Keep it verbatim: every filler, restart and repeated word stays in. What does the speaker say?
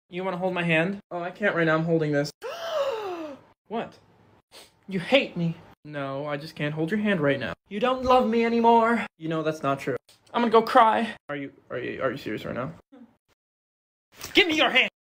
You wanna hold my hand? Oh, I can't right now, I'm holding this. What? You hate me. No, I just can't hold your hand right now. You don't love me anymore. You know that's not true. I'm gonna go cry. Are you, are you, are you serious right now? Give me your hand!